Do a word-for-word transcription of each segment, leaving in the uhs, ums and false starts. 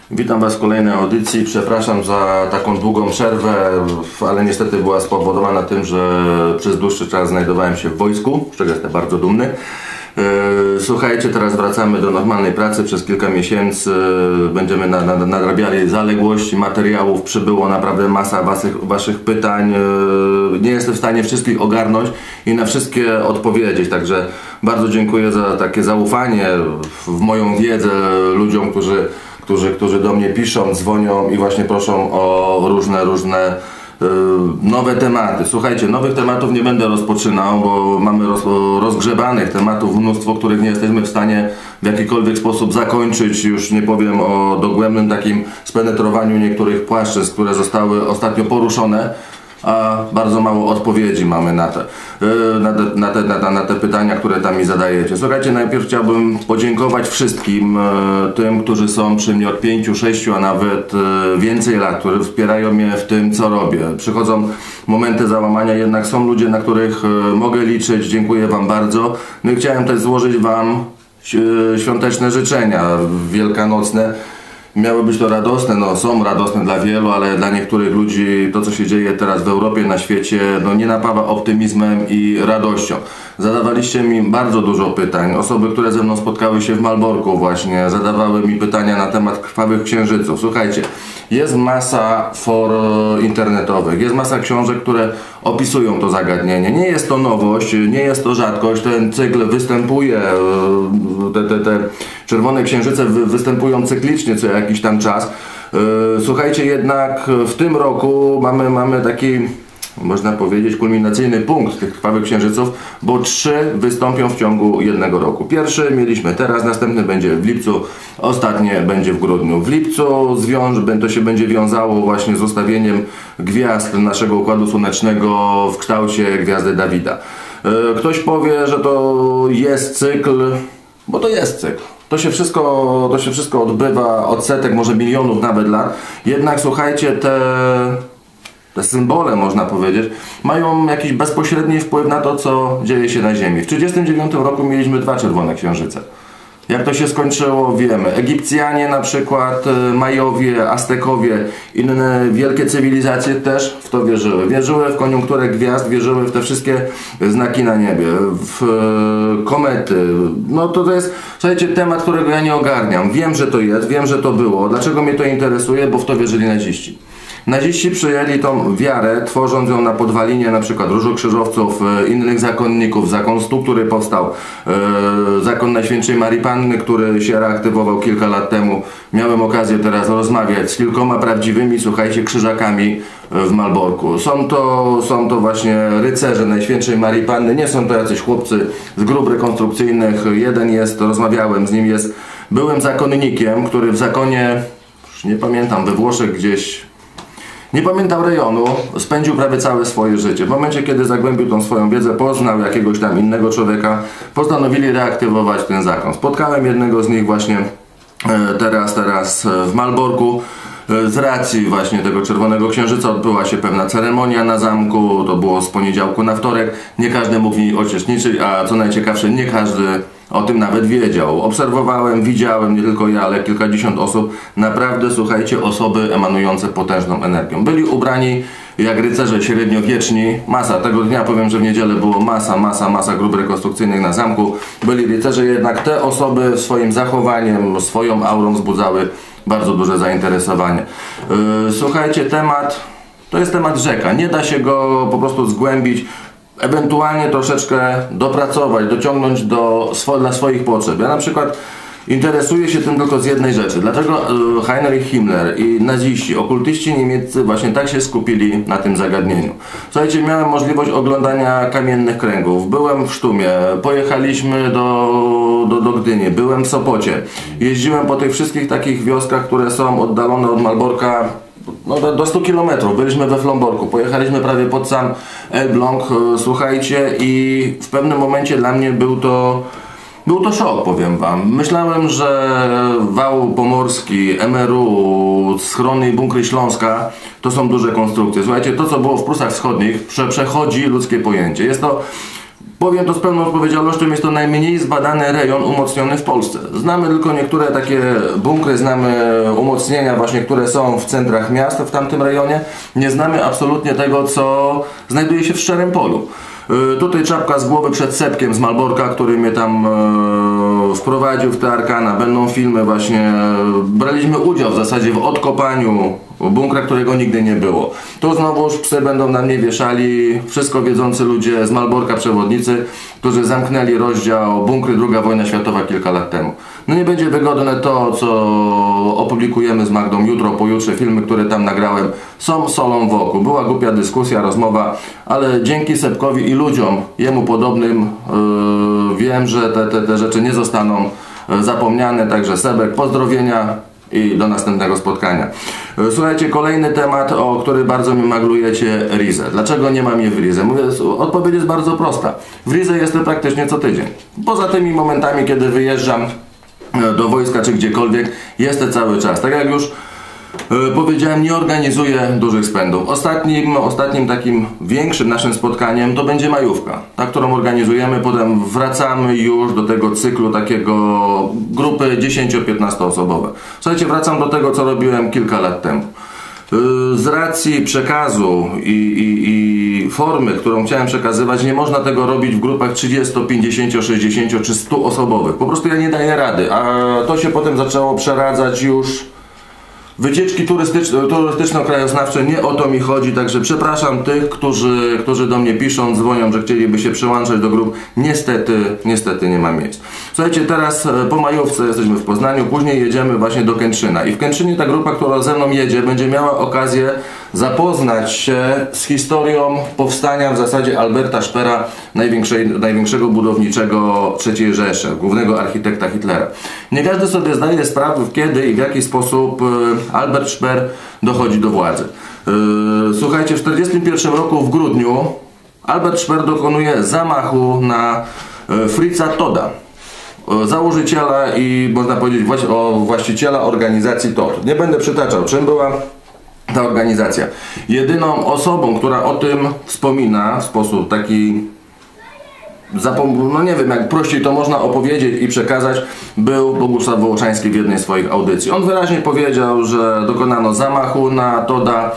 Witam Was w kolejnej audycji. Przepraszam za taką długą przerwę, ale niestety była spowodowana tym, że przez dłuższy czas znajdowałem się w wojsku, z czego jestem bardzo dumny. Słuchajcie, teraz wracamy do normalnej pracy. Przez kilka miesięcy będziemy nadrabiali zaległości materiałów. Przybyło naprawdę masa waszych, waszych pytań. Nie jestem w stanie wszystkich ogarnąć i na wszystkie odpowiedzieć. Także bardzo dziękuję za takie zaufanie w moją wiedzę ludziom, którzy, którzy, którzy do mnie piszą, dzwonią i właśnie proszą o różne, różne nowe tematy. Słuchajcie, nowych tematów nie będę rozpoczynał, bo mamy roz, rozgrzebanych tematów mnóstwo, których nie jesteśmy w stanie w jakikolwiek sposób zakończyć. Już nie powiem o dogłębnym takim spenetrowaniu niektórych płaszczyzn, które zostały ostatnio poruszone, a bardzo mało odpowiedzi mamy na te, na te, na te, na te, na te pytania, które tam mi zadajecie. Słuchajcie, najpierw chciałbym podziękować wszystkim tym, którzy są przy mnie od pięciu, sześciu, a nawet więcej lat, którzy wspierają mnie w tym, co robię. Przychodzą momenty załamania, jednak są ludzie, na których mogę liczyć. Dziękuję Wam bardzo. No i chciałem też złożyć Wam świąteczne życzenia wielkanocne. Miały być to radosne, no są radosne dla wielu, ale dla niektórych ludzi to, co się dzieje teraz w Europie, na świecie, no nie napawa optymizmem i radością. Zadawaliście mi bardzo dużo pytań. Osoby, które ze mną spotkały się w Malborku właśnie, zadawały mi pytania na temat krwawych księżyców. Słuchajcie, jest masa for internetowych, jest masa książek, które opisują to zagadnienie. Nie jest to nowość, nie jest to rzadkość. Ten cykl występuje, te, te, te czerwone księżyce występują cyklicznie co jakiś tam czas. Słuchajcie, jednak w tym roku mamy, mamy taki, można powiedzieć, kulminacyjny punkt tych krwawych księżyców, bo trzy wystąpią w ciągu jednego roku. Pierwszy mieliśmy teraz, następny będzie w lipcu, ostatnie będzie w grudniu. W lipcu zwiąż, to się będzie wiązało właśnie z ustawieniem gwiazd naszego Układu Słonecznego w kształcie gwiazdy Dawida. Ktoś powie, że to jest cykl, bo to jest cykl. To się wszystko, to się wszystko odbywa od setek, może milionów nawet lat. Jednak słuchajcie, te, te symbole, można powiedzieć, mają jakiś bezpośredni wpływ na to, co dzieje się na Ziemi. W tysiąc dziewięćset trzydziestym dziewiątym roku mieliśmy dwa czerwone księżyce. Jak to się skończyło, wiemy. Egipcjanie na przykład, Majowie, Aztekowie, inne wielkie cywilizacje też w to wierzyły. Wierzyły w koniunkturę gwiazd, wierzyły w te wszystkie znaki na niebie, w komety. No to, to jest, słuchajcie, temat, którego ja nie ogarniam. Wiem, że to jest, wiem, że to było. Dlaczego mnie to interesuje? Bo w to wierzyli naziści. Naziści przyjęli tą wiarę, tworząc ją na podwalinie na przykład różokrzyżowców, innych zakonników, zakon stu, który powstał, e, zakon Najświętszej Marii Panny, który się reaktywował kilka lat temu. Miałem okazję teraz rozmawiać z kilkoma prawdziwymi, słuchajcie, krzyżakami w Malborku. Są to, są to właśnie rycerze Najświętszej Marii Panny, nie są to jacyś chłopcy z grup rekonstrukcyjnych. Jeden jest, rozmawiałem z nim, jest byłym zakonnikiem, który w zakonie, już nie pamiętam, we Włoszech gdzieś, nie pamiętam rejonu, spędził prawie całe swoje życie. W momencie, kiedy zagłębił tą swoją wiedzę, poznał jakiegoś tam innego człowieka, postanowili reaktywować ten zakon. Spotkałem jednego z nich właśnie teraz, teraz w Malborku. Z racji właśnie tego czerwonego księżyca odbyła się pewna ceremonia na zamku, to było z poniedziałku na wtorek. Nie każdy mógł w niej uczestniczyć, a co najciekawsze, nie każdy o tym nawet wiedział. Obserwowałem, widziałem, nie tylko ja, ale kilkadziesiąt osób. Naprawdę, słuchajcie, osoby emanujące potężną energią. Byli ubrani jak rycerze średniowieczni. Masa, tego dnia powiem, że w niedzielę było masa, masa, masa grup rekonstrukcyjnych na zamku. Byli rycerze, jednak te osoby swoim zachowaniem, swoją aurą wzbudzały bardzo duże zainteresowanie. Yy, słuchajcie, temat to jest temat rzeka. Nie da się go po prostu zgłębić. Ewentualnie troszeczkę dopracować, dociągnąć do swo dla swoich potrzeb. Ja na przykład interesuję się tym tylko z jednej rzeczy. Dlaczego Heinrich Himmler i naziści, okultyści niemieccy właśnie tak się skupili na tym zagadnieniu? Słuchajcie, miałem możliwość oglądania kamiennych kręgów. Byłem w Sztumie, pojechaliśmy do, do, do Gdyni, byłem w Sopocie. Jeździłem po tych wszystkich takich wioskach, które są oddalone od Malborka no, do, do stu kilometrów. Byliśmy we Flomborku, pojechaliśmy prawie pod sam Elbląg, słuchajcie, i w pewnym momencie dla mnie był to Był to szok, powiem wam. Myślałem, że wał pomorski, M R U, schrony i bunkry Śląska to są duże konstrukcje. Słuchajcie, to co było w Prusach Wschodnich prze, przechodzi ludzkie pojęcie. Jest to Powiem to z pełną odpowiedzialnością, jest to najmniej zbadany rejon umocniony w Polsce. Znamy tylko niektóre takie bunkry, znamy umocnienia właśnie, które są w centrach miast w tamtym rejonie. Nie znamy absolutnie tego, co znajduje się w szczerym polu. Tutaj czapka z głowy przed Sepkiem z Malborka, który mnie tam e, wprowadził w te arkana. Będą filmy właśnie, braliśmy udział w zasadzie w odkopaniu bunkra, którego nigdy nie było. Tu znowuż psy będą na mnie wieszali wszystko wiedzący ludzie z Malborka, przewodnicy, którzy zamknęli rozdział Bunkry druga wojna światowa kilka lat temu. No nie będzie wygodne to, co opublikujemy z Magdą jutro, pojutrze. Filmy, które tam nagrałem, są solą wokół. Była głupia dyskusja, rozmowa, ale dzięki Sepkowi i ludziom jemu podobnym yy, wiem, że te, te, te rzeczy nie zostaną zapomniane. Także Sebek, pozdrowienia i do następnego spotkania. Słuchajcie, kolejny temat, o który bardzo mi maglujecie, Rize. Dlaczego nie mam je w Rize? Mówię, odpowiedź jest bardzo prosta. W Rize jestem praktycznie co tydzień. Poza tymi momentami, kiedy wyjeżdżam do wojska czy gdziekolwiek, jestem cały czas. Tak jak już Yy, powiedziałem, nie organizuję dużych spędów. Ostatnim, ostatnim takim większym naszym spotkaniem to będzie majówka, ta, którą organizujemy. Potem wracamy już do tego cyklu takiego grupy dziesięcio-piętnasto osobowe. Słuchajcie, wracam do tego, co robiłem kilka lat temu. Yy, z racji przekazu i, i, i formy, którą chciałem przekazywać, nie można tego robić w grupach trzydziesto, pięćdziesięcio, sześćdziesięcio czy stu osobowych. Po prostu ja nie daję rady, a to się potem zaczęło przeradzać już wycieczki turystyczne, turystyczno-krajoznawcze, nie o to mi chodzi, także przepraszam tych, którzy, którzy do mnie piszą, dzwonią, że chcieliby się przyłączać do grup. Niestety, niestety nie ma miejsc. Słuchajcie, teraz po majówce jesteśmy w Poznaniu, później jedziemy właśnie do Kętrzyna i w Kętrzynie ta grupa, która ze mną jedzie, będzie miała okazję zapoznać się z historią powstania w zasadzie Alberta Speera, największej, największego budowniczego trzeciej Rzeszy, głównego architekta Hitlera. Nie każdy sobie zdaje sprawę, kiedy i w jaki sposób Albert Speer dochodzi do władzy. Słuchajcie, w tysiąc dziewięćset czterdziestym pierwszym roku w grudniu Albert Speer dokonuje zamachu na Fritza Todda, założyciela i można powiedzieć o właściciela organizacji Todt. Nie będę przytaczał, czym była ta organizacja. Jedyną osobą, która o tym wspomina w sposób taki, no nie wiem, jak prościej to można opowiedzieć i przekazać, był Bogusław Wołoszański w jednej z swoich audycji. On wyraźnie powiedział, że dokonano zamachu na Todda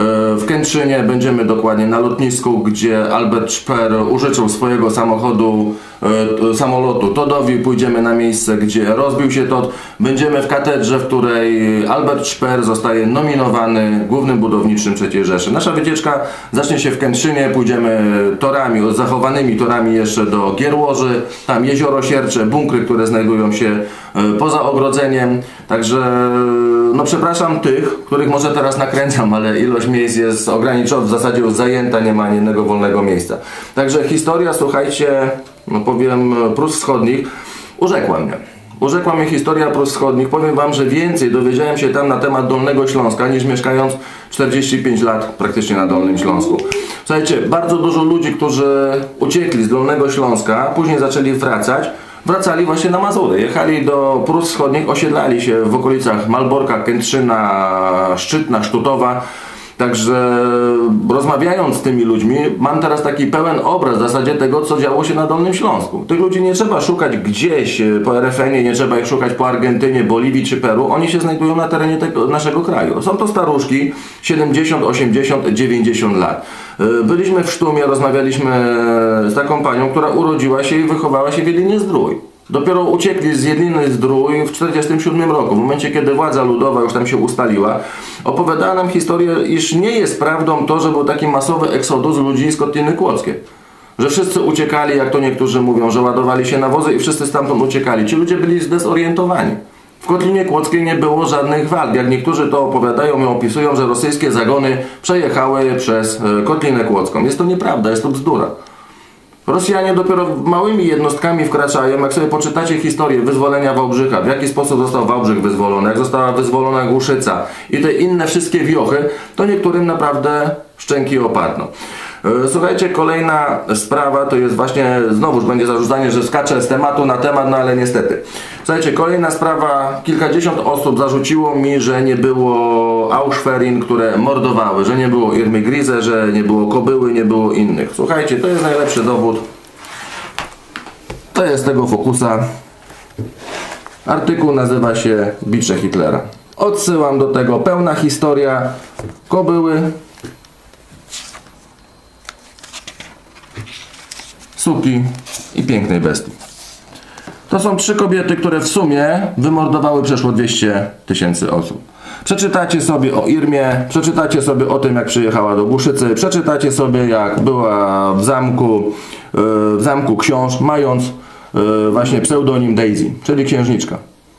w Kętrzynie. Będziemy dokładnie na lotnisku, gdzie Albert Speer użyczył swojego samochodu, samolotu Toddowi. Pójdziemy na miejsce, gdzie rozbił się Todt. Będziemy w katedrze, w której Albert Speer zostaje nominowany głównym budowniczym trzeciej Rzeszy. Nasza wycieczka zacznie się w Kętrzynie. Pójdziemy torami, zachowanymi torami jeszcze do Gierłoży. Tam jezioro Siercze, bunkry, które znajdują się poza ogrodzeniem. Także no przepraszam tych, których może teraz nakręcam, ale ilość miejsc jest ograniczona, w zasadzie już zajęta, nie ma ani jednego wolnego miejsca. Także historia, słuchajcie, no powiem, Prus Wschodnich urzekła mnie. Urzekła mnie historia Prus Wschodnich. Powiem wam, że więcej dowiedziałem się tam na temat Dolnego Śląska, niż mieszkając czterdzieści pięć lat praktycznie na Dolnym Śląsku. Słuchajcie, bardzo dużo ludzi, którzy uciekli z Dolnego Śląska, później zaczęli wracać, wracali właśnie na Mazury. Jechali do Prus Wschodnich, osiedlali się w okolicach Malborka, Kętrzyna, Szczytna, Sztutowa. Także rozmawiając z tymi ludźmi, mam teraz taki pełen obraz w zasadzie tego, co działo się na Dolnym Śląsku. Tych ludzi nie trzeba szukać gdzieś po er ef enie, nie trzeba ich szukać po Argentynie, Boliwii czy Peru. Oni się znajdują na terenie tego, naszego kraju. Są to staruszki, siedemdziesiąt, osiemdziesiąt, dziewięćdziesiąt lat. Byliśmy w Sztumie, rozmawialiśmy z taką panią, która urodziła się i wychowała się w Jelinie-Zdrój. Dopiero uciekli z Jeliny Zdrój w tysiąc dziewięćset czterdziestym siódmym roku, w momencie, kiedy władza ludowa już tam się ustaliła. Opowiadała nam historię, iż nie jest prawdą to, że był taki masowy eksodus ludzi z Kotliny Kłodzkiej. Że wszyscy uciekali, jak to niektórzy mówią, że ładowali się na wozy i wszyscy stamtąd uciekali. Ci ludzie byli zdezorientowani. W Kotlinie Kłodzkiej nie było żadnych walk. Jak niektórzy to opowiadają i opisują, że rosyjskie zagony przejechały przez Kotlinę Kłodzką. Jest to nieprawda, jest to bzdura. Rosjanie dopiero małymi jednostkami wkraczają. Jak sobie poczytacie historię wyzwolenia Wałbrzycha, w jaki sposób został Wałbrzych wyzwolony, jak została wyzwolona Głuszyca i te inne wszystkie wiochy, to niektórym naprawdę szczęki opadną. Słuchajcie, kolejna sprawa to jest właśnie, znowuż będzie zarzucanie, że skaczę z tematu na temat, no ale niestety. Słuchajcie, kolejna sprawa, kilkadziesiąt osób zarzuciło mi, że nie było Auschwerin, które mordowały, że nie było Irmy Grize, że nie było Kobyły, nie było innych. Słuchajcie, to jest najlepszy dowód To jest tego Focusa. Artykuł nazywa się Bicze Hitlera. Odsyłam do tego, pełna historia kobyły, suki i pięknej bestii. To są trzy kobiety, które w sumie wymordowały przeszło dwieście tysięcy osób. Przeczytacie sobie o Irmie, przeczytacie sobie o tym, jak przyjechała do Głuszycy, przeczytacie sobie, jak była w zamku, w zamku książ, mając właśnie pseudonim Daisy, czyli księżniczka.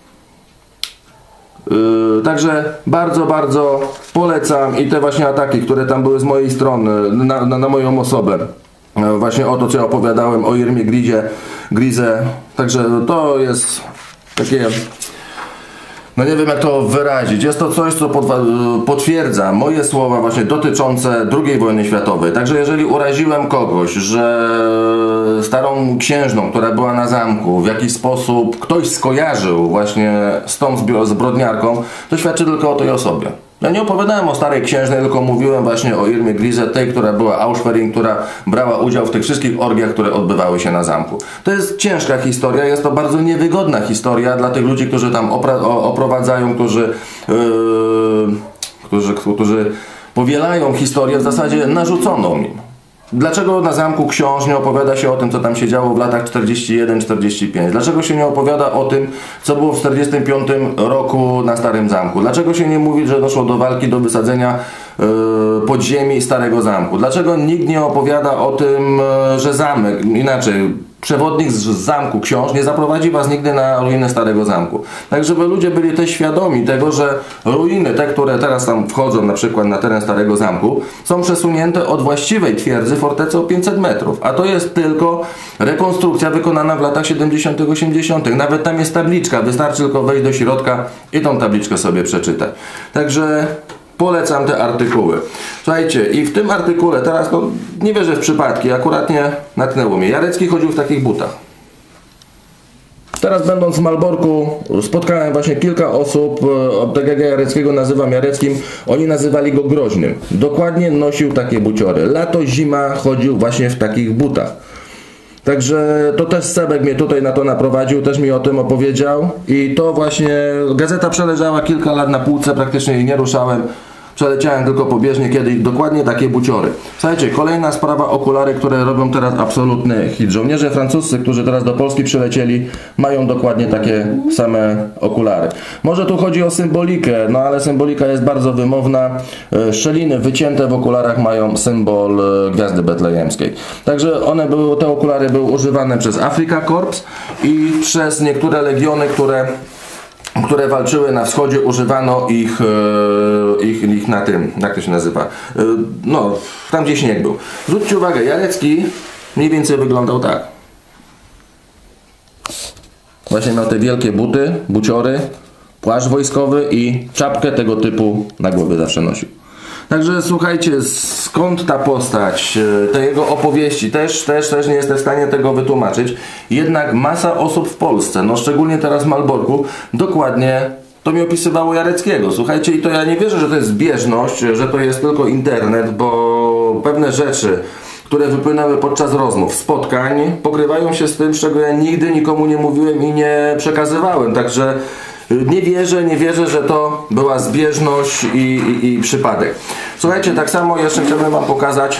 Także bardzo, bardzo polecam i te właśnie ataki, które tam były z mojej strony, na, na, na moją osobę. Właśnie o to, co ja opowiadałem o Irmie Grizie, Grize. Także to jest takie, no nie wiem jak to wyrazić. Jest to coś, co potwierdza moje słowa właśnie dotyczące drugiej wojny światowej. Także jeżeli uraziłem kogoś, że starą księżną, która była na zamku, w jakiś sposób ktoś skojarzył właśnie z tą zbrodniarką, to świadczy tylko o tej osobie. Ja nie opowiadałem o starej księżnej, tylko mówiłem właśnie o Irmie Grize, tej, która była Auschwitz, która brała udział w tych wszystkich orgiach, które odbywały się na zamku. To jest ciężka historia, jest to bardzo niewygodna historia dla tych ludzi, którzy tam oprowadzają, którzy, yy, którzy, którzy powielają historię w zasadzie narzuconą im. Dlaczego na zamku książ nie opowiada się o tym, co tam się działo w latach czterdziestym pierwszym czterdziestym piątym? Dlaczego się nie opowiada o tym, co było w czterdziestym piątym roku na Starym Zamku? Dlaczego się nie mówi, że doszło do walki, do wysadzenia yy, podziemi Starego Zamku? Dlaczego nikt nie opowiada o tym, yy, że zamek, inaczej, przewodnik z zamku książ nie zaprowadzi was nigdy na ruiny Starego Zamku. Tak, żeby ludzie byli też świadomi tego, że ruiny, te, które teraz tam wchodzą na przykład na teren Starego Zamku, są przesunięte od właściwej twierdzy fortecy o pięćset metrów. A to jest tylko rekonstrukcja wykonana w latach siedemdziesiątych osiemdziesiątych. Nawet tam jest tabliczka, wystarczy tylko wejść do środka i tą tabliczkę sobie przeczytać. Także polecam te artykuły. Słuchajcie, i w tym artykule teraz, no nie wierzę w przypadki, akurat nie natknęło mnie. Jarecki chodził w takich butach. Teraz będąc w Malborku spotkałem właśnie kilka osób od T G G Jareckiego, nazywam Jareckim, oni nazywali go Groźnym. Dokładnie nosił takie buciory. Lato, zima chodził właśnie w takich butach. Także to też Sebek mnie tutaj na to naprowadził, też mi o tym opowiedział i to właśnie gazeta przeleżała kilka lat na półce, praktycznie jej nie ruszałem, przeleciałem tylko pobieżnie, kiedy dokładnie takie buciory. Słuchajcie, kolejna sprawa, okulary, które robią teraz absolutny hit. Żołnierze francuscy, którzy teraz do Polski przylecieli, mają dokładnie takie same okulary. Może tu chodzi o symbolikę, no ale symbolika jest bardzo wymowna. Szczeliny wycięte w okularach mają symbol Gwiazdy Betlejemskiej. Także one były, te okulary były używane przez Afrika Korps i przez niektóre legiony, które które walczyły na wschodzie, używano ich, ich, ich na tym, jak to się nazywa, no, tam gdzie śnieg był. Zwróćcie uwagę, Jarecki mniej więcej wyglądał tak. Właśnie miał te wielkie buty, buciory, płaszcz wojskowy i czapkę tego typu na głowie zawsze nosił. Także słuchajcie, skąd ta postać, te jego opowieści, też, też, też nie jestem w stanie tego wytłumaczyć. Jednak masa osób w Polsce, no szczególnie teraz w Malborku, dokładnie to mi opisywało Jareckiego. Słuchajcie, i to ja nie wierzę, że to jest zbieżność, że to jest tylko internet, bo pewne rzeczy, które wypłynęły podczas rozmów, spotkań, pokrywają się z tym, czego ja nigdy nikomu nie mówiłem i nie przekazywałem. Także nie wierzę, nie wierzę, że to była zbieżność i, i, i przypadek. Słuchajcie, tak samo jeszcze chciałbym wam pokazać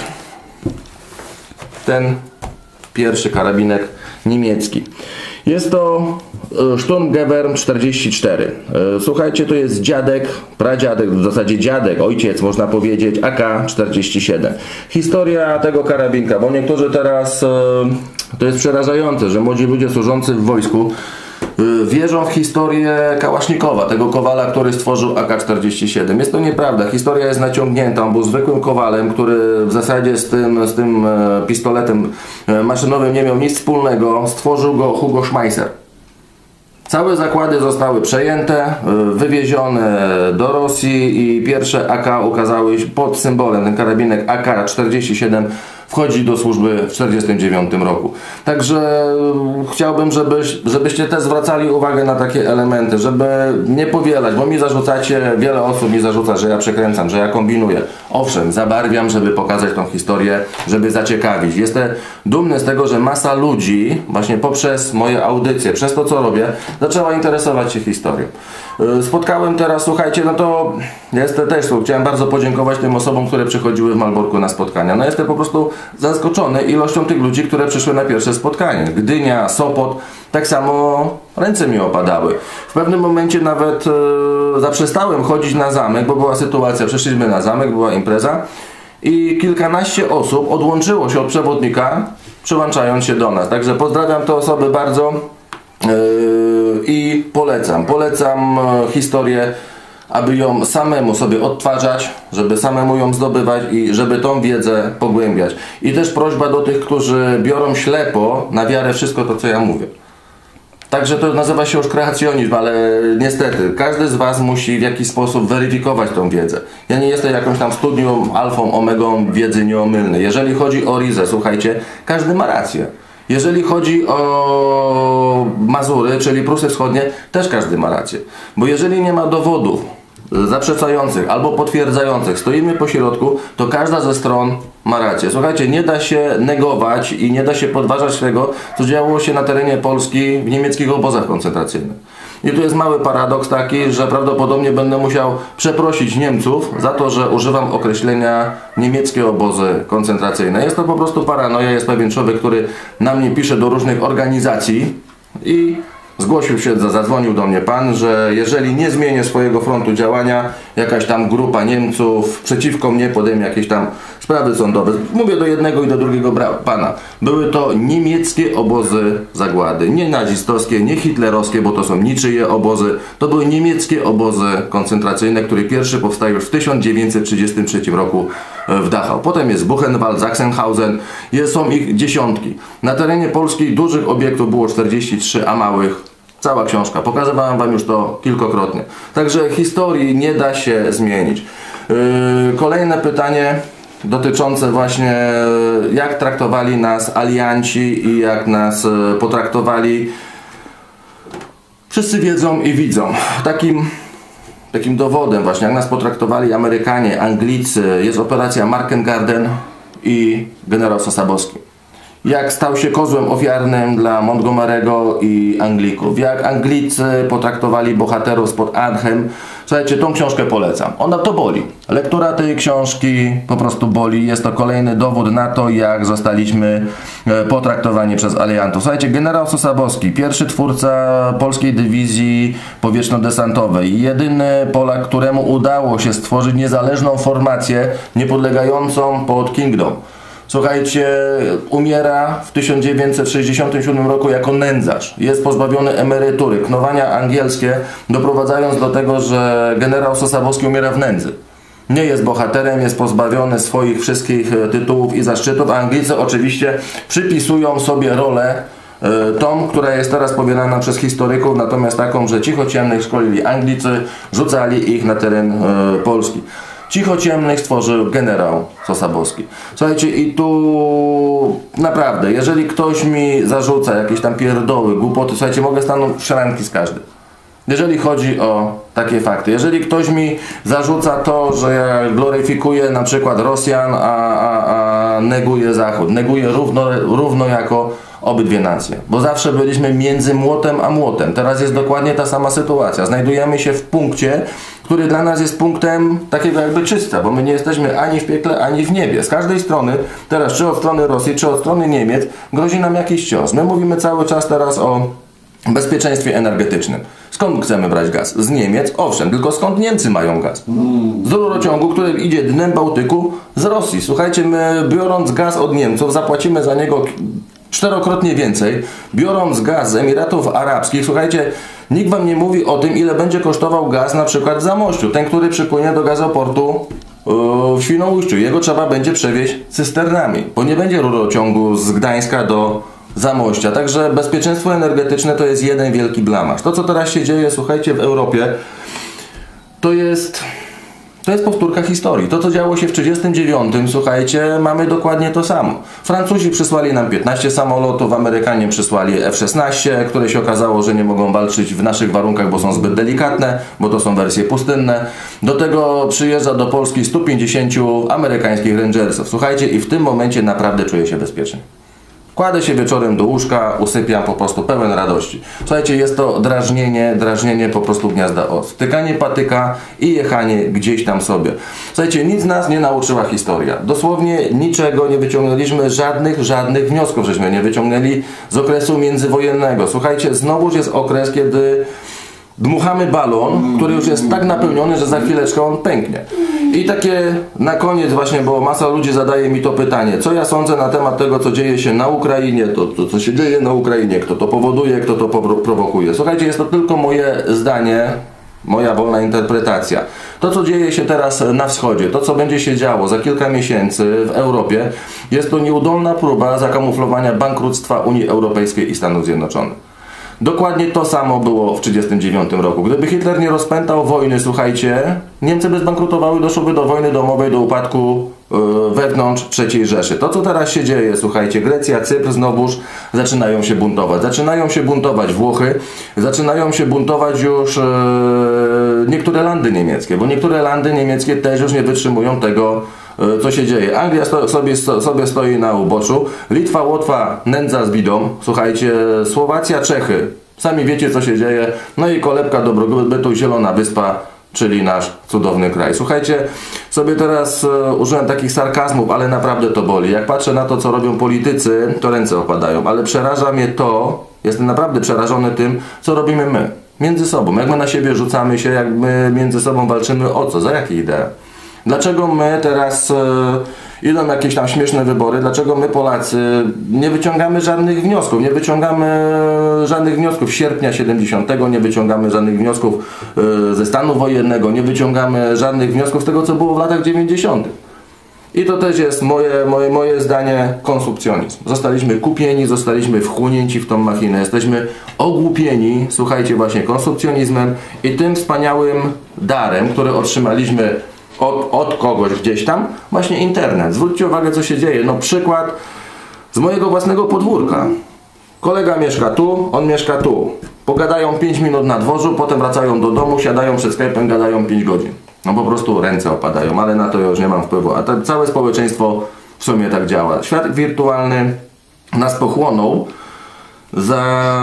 ten pierwszy karabinek niemiecki. Jest to Sturmgewehr czterdzieści cztery. Słuchajcie, to jest dziadek, pradziadek, w zasadzie dziadek, ojciec można powiedzieć, A K czterdzieści siedem. Historia tego karabinka, bo niektórzy teraz, to jest przerażające, że młodzi ludzie służący w wojsku wierzą w historię Kałasznikowa, tego kowala, który stworzył A K czterdzieści siedem. Jest to nieprawda. Historia jest naciągnięta. On był zwykłym kowalem, który w zasadzie z tym, z tym pistoletem maszynowym nie miał nic wspólnego. Stworzył go Hugo Schmeisser. Całe zakłady zostały przejęte, wywiezione do Rosji i pierwsze A K ukazały się pod symbolem, ten karabinek A K czterdzieści siedem wchodzi do służby w tysiąc dziewięćset czterdziestym dziewiątym roku. Także chciałbym, żebyś, żebyście też zwracali uwagę na takie elementy, żeby nie powielać, bo mi zarzucacie, wiele osób mi zarzuca, że ja przekręcam, że ja kombinuję. Owszem, zabarwiam, żeby pokazać tą historię, żeby zaciekawić. Jestem dumny z tego, że masa ludzi właśnie poprzez moje audycje, przez to co robię, zaczęła interesować się historią. Spotkałem teraz, słuchajcie, no to jestem też, chciałem bardzo podziękować tym osobom, które przychodziły w Malborku na spotkania. No jestem po prostu zaskoczony ilością tych ludzi, które przyszły na pierwsze spotkanie. Gdynia, Sopot, tak samo ręce mi opadały. W pewnym momencie nawet e, zaprzestałem chodzić na zamek, bo była sytuacja, przeszliśmy na zamek, była impreza i kilkanaście osób odłączyło się od przewodnika, przyłączając się do nas. Także pozdrawiam te osoby bardzo. I polecam, polecam historię, aby ją samemu sobie odtwarzać, żeby samemu ją zdobywać i żeby tą wiedzę pogłębiać. I też prośba do tych, którzy biorą ślepo na wiarę wszystko to, co ja mówię. Także to nazywa się już kreacjonizm, ale niestety każdy z Was musi w jakiś sposób weryfikować tą wiedzę. Ja nie jestem jakąś tam studium alfą, omegą wiedzy nieomylnej. Jeżeli chodzi o Rizę, słuchajcie, każdy ma rację. Jeżeli chodzi o Mazury, czyli Prusy Wschodnie, też każdy ma rację. Bo jeżeli nie ma dowodów zaprzeczających albo potwierdzających, stoimy po środku, to każda ze stron ma rację. Słuchajcie, nie da się negować i nie da się podważać tego, co działo się na terenie Polski w niemieckich obozach koncentracyjnych. I tu jest mały paradoks taki, że prawdopodobnie będę musiał przeprosić Niemców za to, że używam określenia niemieckie obozy koncentracyjne. Jest to po prostu paranoja, jest pewien człowiek, który na mnie pisze do różnych organizacji i zgłosił się, zadzwonił do mnie pan, że jeżeli nie zmienię swojego frontu działania, jakaś tam grupa Niemców przeciwko mnie podejmie jakieś tam sprawy sądowe. Mówię do jednego i do drugiego pana. Były to niemieckie obozy zagłady. Nie nazistowskie, nie hitlerowskie, bo to są niczyje obozy. To były niemieckie obozy koncentracyjne, które pierwszy powstały już w tysiąc dziewięćset trzydziestym trzecim roku w Dachau. Potem jest Buchenwald, Sachsenhausen. Jest, są ich dziesiątki. Na terenie Polski dużych obiektów było czterdzieści trzy, a małych cała książka. Pokazywałem Wam już to kilkakrotnie. Także historii nie da się zmienić. Yy, kolejne pytanie dotyczące właśnie jak traktowali nas alianci i jak nas potraktowali. Wszyscy wiedzą i widzą. Takim, takim dowodem właśnie jak nas potraktowali Amerykanie, Anglicy jest operacja Markengarden i generał Sosabowski. Jak stał się kozłem ofiarnym dla Montgomery'ego i Anglików. Jak Anglicy potraktowali bohaterów spod Arnhem. Słuchajcie, tą książkę polecam. Ona to boli. Lektura tej książki po prostu boli. Jest to kolejny dowód na to, jak zostaliśmy potraktowani przez aliantów. Słuchajcie, generał Sosabowski, pierwszy twórca polskiej dywizji powietrzno-desantowej. Jedyny Polak, któremu udało się stworzyć niezależną formację niepodlegającą pod Kingdom. Słuchajcie, umiera w tysiąc dziewięćset sześćdziesiątym siódmym roku jako nędzarz. Jest pozbawiony emerytury. Knowania angielskie doprowadzając do tego, że generał Sosabowski umiera w nędzy. Nie jest bohaterem, jest pozbawiony swoich wszystkich tytułów i zaszczytów, a Anglicy oczywiście przypisują sobie rolę tą, która jest teraz powielana przez historyków, natomiast taką, że cichociemnych szkolili Anglicy, rzucali ich na teren Polski. Cichociemnych stworzył generał Sosabowski. Słuchajcie, i tu naprawdę, jeżeli ktoś mi zarzuca jakieś tam pierdoły, głupoty, słuchajcie, mogę stanąć w szranki z każdym. Jeżeli chodzi o takie fakty. Jeżeli ktoś mi zarzuca to, że ja gloryfikuję na przykład Rosjan, a, a, a neguję Zachód, neguję równo, równo jako obydwie nacje. Bo zawsze byliśmy między młotem a młotem. Teraz jest dokładnie ta sama sytuacja. Znajdujemy się w punkcie, który dla nas jest punktem takiego jakby czysta, bo my nie jesteśmy ani w piekle, ani w niebie. Z każdej strony, teraz czy od strony Rosji, czy od strony Niemiec, grozi nam jakiś cios. My mówimy cały czas teraz o bezpieczeństwie energetycznym. Skąd chcemy brać gaz? Z Niemiec? Owszem, tylko skąd Niemcy mają gaz? Z rurociągu, który idzie dnem Bałtyku z Rosji. Słuchajcie, my biorąc gaz od Niemców, zapłacimy za niego czterokrotnie więcej. Biorąc gaz z Emiratów Arabskich, słuchajcie, nikt Wam nie mówi o tym, ile będzie kosztował gaz na przykład w Zamościu. Ten, który przypłynie do gazoportu w Świnoujściu. Jego trzeba będzie przewieźć cysternami, bo nie będzie rurociągu z Gdańska do Zamościa. Także bezpieczeństwo energetyczne to jest jeden wielki blamaż. To, co teraz się dzieje, słuchajcie, w Europie, to jest To jest powtórka historii. To, co działo się w tysiąc dziewięćset trzydziestym dziewiątym, słuchajcie, mamy dokładnie to samo. Francuzi przysłali nam piętnaście samolotów, Amerykanie przysłali F szesnaście, które się okazało, że nie mogą walczyć w naszych warunkach, bo są zbyt delikatne, bo to są wersje pustynne. Do tego przyjeżdża do Polski stu pięćdziesięciu amerykańskich Rangersów. Słuchajcie, i w tym momencie naprawdę czuję się bezpiecznie. Kładę się wieczorem do łóżka, usypiam po prostu pełen radości. Słuchajcie, jest to drażnienie, drażnienie po prostu gniazda os. Wtykanie patyka i jechanie gdzieś tam sobie. Słuchajcie, nic nas nie nauczyła historia. Dosłownie niczego nie wyciągnęliśmy, żadnych, żadnych wniosków żeśmy nie wyciągnęli z okresu międzywojennego. Słuchajcie, znowuż jest okres, kiedy dmuchamy balon, który już jest tak napełniony, że za chwileczkę on pęknie. I takie na koniec właśnie, bo masa ludzi zadaje mi to pytanie, co ja sądzę na temat tego, co dzieje się na Ukrainie, to, to co się dzieje na Ukrainie, kto to powoduje, kto to prowokuje. Słuchajcie, jest to tylko moje zdanie, moja wolna interpretacja. To, co dzieje się teraz na wschodzie, to, co będzie się działo za kilka miesięcy w Europie, jest to nieudolna próba zakamuflowania bankructwa Unii Europejskiej i Stanów Zjednoczonych. Dokładnie to samo było w tysiąc dziewięćset trzydziestym dziewiątym roku. Gdyby Hitler nie rozpętał wojny, słuchajcie, Niemcy by zbankrutowały, doszłoby do wojny domowej, do upadku yy, wewnątrz trzeciej Rzeszy. To, co teraz się dzieje, słuchajcie, Grecja, Cypr znowuż zaczynają się buntować. Zaczynają się buntować Włochy, zaczynają się buntować już yy, niektóre landy niemieckie, bo niektóre landy niemieckie też już nie wytrzymują tego, co się dzieje. Anglia sto, sobie, sobie stoi na uboczu, Litwa, Łotwa nędza z bidą, słuchajcie, Słowacja, Czechy, sami wiecie, co się dzieje, no i kolebka dobrobytu, Zielona Wyspa, czyli nasz cudowny kraj. Słuchajcie, sobie teraz e, użyłem takich sarkazmów, ale naprawdę to boli. Jak patrzę na to, co robią politycy, to ręce opadają, ale przeraża mnie to, jestem naprawdę przerażony tym, co robimy my, między sobą, jak my na siebie rzucamy się, jak my między sobą walczymy o co, za jakie idee. Dlaczego my teraz e, idą jakieś tam śmieszne wybory, dlaczego my Polacy nie wyciągamy żadnych wniosków, nie wyciągamy żadnych wniosków sierpnia siedemdziesiątego, nie wyciągamy żadnych wniosków e, ze stanu wojennego, nie wyciągamy żadnych wniosków z tego, co było w latach dziewięćdziesiątych. I to też jest moje, moje, moje zdanie, konsumpcjonizm. Zostaliśmy kupieni, zostaliśmy wchłonięci w tą machinę, jesteśmy ogłupieni, słuchajcie, właśnie konsumpcjonizmem i tym wspaniałym darem, który otrzymaliśmy Od, od kogoś gdzieś tam, właśnie internet. Zwróćcie uwagę, co się dzieje. No przykład z mojego własnego podwórka. Kolega mieszka tu, on mieszka tu. Pogadają pięć minut na dworzu, potem wracają do domu, siadają przed Skype'em, gadają pięć godzin. No po prostu ręce opadają, ale na to już nie mam wpływu. A to całe społeczeństwo w sumie tak działa. Świat wirtualny nas pochłonął za,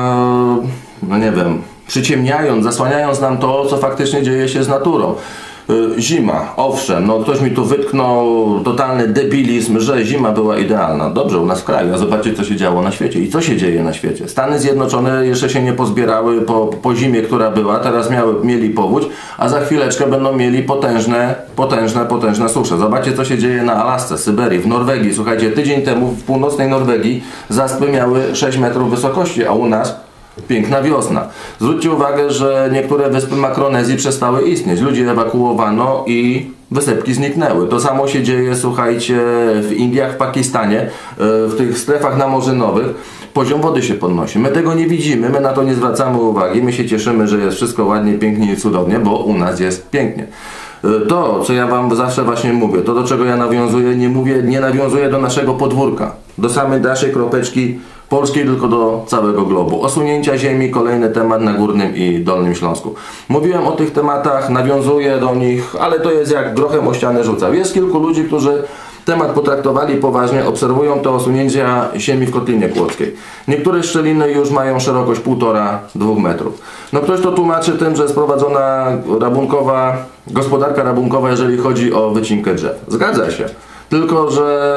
no nie wiem, przyciemniając, zasłaniając nam to, co faktycznie dzieje się z naturą. Zima, owszem, no ktoś mi tu wytknął totalny debilizm, że zima była idealna. Dobrze, u nas w kraju, a zobaczcie, co się działo na świecie i co się dzieje na świecie. Stany Zjednoczone jeszcze się nie pozbierały po, po zimie, która była, teraz miały, mieli powódź, a za chwileczkę będą mieli potężne, potężne, potężne susze. Zobaczcie, co się dzieje na Alasce, Syberii, w Norwegii. Słuchajcie, tydzień temu w północnej Norwegii zaspy miały sześć metrów wysokości, a u nas piękna wiosna. Zwróćcie uwagę, że niektóre wyspy Makronezji przestały istnieć. Ludzi ewakuowano i wysepki zniknęły. To samo się dzieje, słuchajcie, w Indiach, w Pakistanie, w tych strefach namorzynowych. Poziom wody się podnosi. My tego nie widzimy, my na to nie zwracamy uwagi. My się cieszymy, że jest wszystko ładnie, pięknie i cudownie, bo u nas jest pięknie. To, co ja wam zawsze właśnie mówię, to do czego ja nawiązuję, nie mówię, nie nawiązuję do naszego podwórka, do samej naszej kropeczki polskiej, tylko do całego globu. Osunięcia ziemi, kolejny temat na Górnym i Dolnym Śląsku. Mówiłem o tych tematach, nawiązuję do nich, ale to jest jak grochem o ścianę rzucał. Jest kilku ludzi, którzy temat potraktowali poważnie, obserwują te osunięcia ziemi w Kotlinie Kłodzkiej. Niektóre szczeliny już mają szerokość półtora do dwóch metrów. No ktoś to tłumaczy tym, że jest prowadzona rabunkowa, gospodarka rabunkowa, jeżeli chodzi o wycinkę drzew. Zgadza się. Tylko że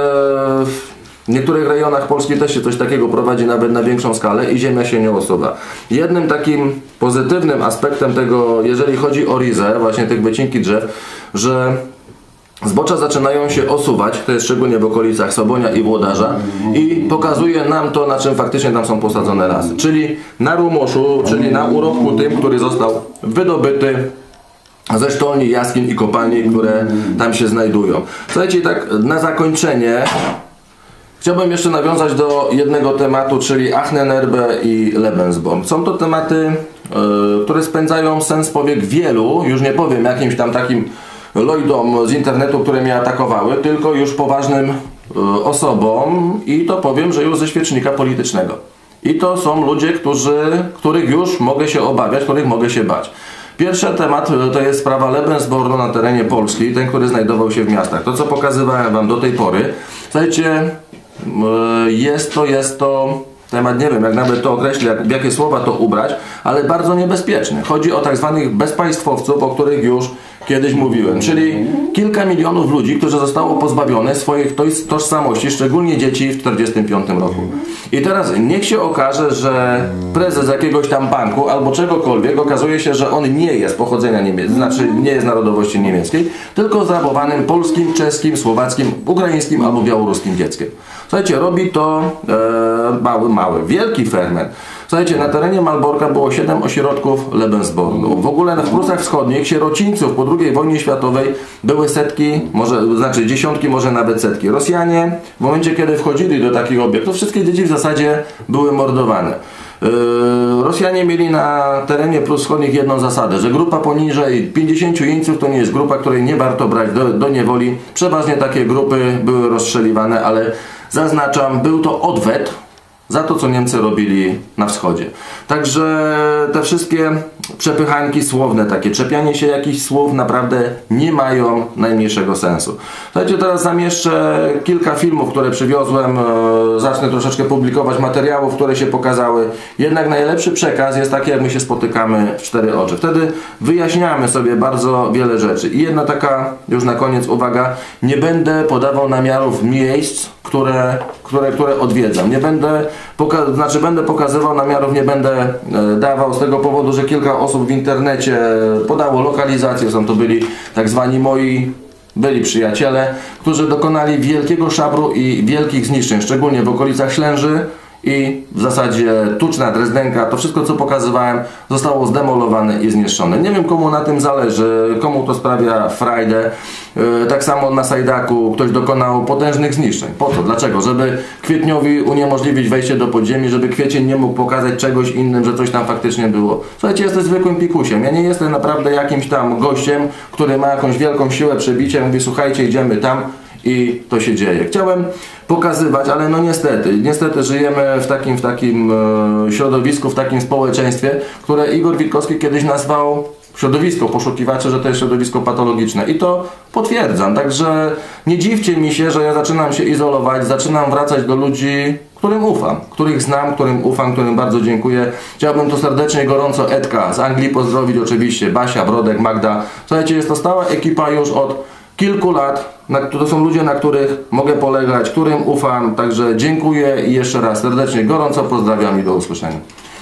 w niektórych rejonach Polski też się coś takiego prowadzi nawet na większą skalę i ziemia się nie osuwa. Jednym takim pozytywnym aspektem tego, jeżeli chodzi o rizę, właśnie tych wycinki drzew, że zbocza zaczynają się osuwać, to jest szczególnie w okolicach Sobonia i Włodarza i pokazuje nam to, na czym faktycznie tam są posadzone lasy. Czyli na rumoszu, czyli na urobku tym, który został wydobyty ze sztolni, jaskiń i kopalni, które tam się znajdują. Słuchajcie, tak na zakończenie chciałbym jeszcze nawiązać do jednego tematu, czyli Ahnenerbe i Lebensborn. Są to tematy, yy, które spędzają sens powiek wielu, już nie powiem jakimś tam takim Lloydom z internetu, które mnie atakowały, tylko już poważnym osobom i to powiem, że już ze świecznika politycznego. I to są ludzie, którzy, których już mogę się obawiać, których mogę się bać. Pierwszy temat to jest sprawa Lebensbornu na terenie Polski, ten, który znajdował się w miastach. To, co pokazywałem wam do tej pory, słuchajcie, jest to, jest to temat, nie wiem, jak nawet to określić, jak, w jakie słowa to ubrać, ale bardzo niebezpieczny. Chodzi o tak zwanych bezpaństwowców, o których już kiedyś mówiłem, czyli kilka milionów ludzi, którzy zostało pozbawione swoich tożsamości, szczególnie dzieci w tysiąc dziewięćset czterdziestym piątym roku. I teraz niech się okaże, że prezes jakiegoś tam banku albo czegokolwiek, okazuje się, że on nie jest pochodzenia niemieckiego, znaczy nie jest narodowości niemieckiej, tylko zrabowanym polskim, czeskim, słowackim, ukraińskim albo białoruskim dzieckiem. Słuchajcie, robi to e, mały, mały, wielki ferment. Słuchajcie, na terenie Malborka było siedem ośrodków Lebensbornu. W ogóle w Prusach Wschodnich sierocińców po drugiej wojnie światowej były setki, może, znaczy dziesiątki, może nawet setki. Rosjanie w momencie, kiedy wchodzili do takich obiektów, wszystkie dzieci w zasadzie były mordowane. Yy, Rosjanie mieli na terenie Prus Wschodnich jedną zasadę, że grupa poniżej pięćdziesięciu jeńców to nie jest grupa, której nie warto brać do, do niewoli. Przeważnie takie grupy były rozstrzeliwane, ale zaznaczam, był to odwet za to, co Niemcy robili na wschodzie. Także te wszystkie przepychanki słowne, takie czepianie się jakichś słów naprawdę nie mają najmniejszego sensu. Słuchajcie, teraz zamieszczę kilka filmów, które przywiozłem. Zacznę troszeczkę publikować materiałów, które się pokazały. Jednak najlepszy przekaz jest taki, jak my się spotykamy w cztery oczy. Wtedy wyjaśniamy sobie bardzo wiele rzeczy. I jedna taka, już na koniec uwaga, nie będę podawał namiarów miejsc, które, które, które odwiedzam. Nie będę, poka znaczy będę pokazywał namiarów, nie będę e, dawał z tego powodu, że kilka osób w internecie podało lokalizację. Są to byli tak zwani moi byli przyjaciele, którzy dokonali wielkiego szabru i wielkich zniszczeń, szczególnie w okolicach Ślęży i w zasadzie Tuczna, Drezdenka, to wszystko, co pokazywałem, zostało zdemolowane i zniszczone. Nie wiem, komu na tym zależy, komu to sprawia frajdę. Yy, tak samo na Sajdaku ktoś dokonał potężnych zniszczeń. Po co? Dlaczego? Żeby Kwietniowi uniemożliwić wejście do podziemi, żeby Kwiecień nie mógł pokazać czegoś innym, że coś tam faktycznie było. Słuchajcie, jestem zwykłym pikusiem. Ja nie jestem naprawdę jakimś tam gościem, który ma jakąś wielką siłę przebicia, mówi, słuchajcie, idziemy tam i to się dzieje. Chciałem pokazywać, ale no niestety, niestety żyjemy w takim, w takim e, środowisku, w takim społeczeństwie, które Igor Witkowski kiedyś nazwał środowisko poszukiwaczy, że to jest środowisko patologiczne i to potwierdzam, także nie dziwcie mi się, że ja zaczynam się izolować, zaczynam wracać do ludzi, którym ufam, których znam, którym ufam, którym bardzo dziękuję. Chciałbym tu serdecznie, gorąco Edka z Anglii pozdrowić, oczywiście Basia, Brodek, Magda. Słuchajcie, jest to stała ekipa już od kilku lat, na, to są ludzie, na których mogę polegać, którym ufam, także dziękuję i jeszcze raz serdecznie, gorąco pozdrawiam i do usłyszenia.